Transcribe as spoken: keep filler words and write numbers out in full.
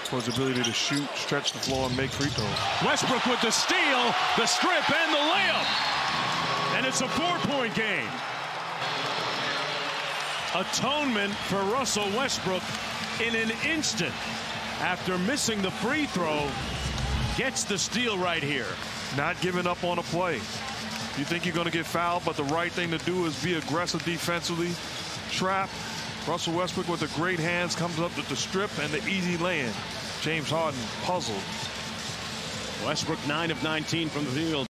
for his ability to shoot, stretch the floor, and make free throws. Westbrook with the steal, the strip, and the layup. And it's a four-point game. Atonement for Russell Westbrook in an instant after missing the free throw. Gets the steal right here. Not giving up on a play. You think you're going to get fouled, but the right thing to do is be aggressive defensively. Trap. Russell Westbrook with the great hands comes up with the strip and the easy lay-in. James Harden puzzled. Westbrook nine of nineteen from the field.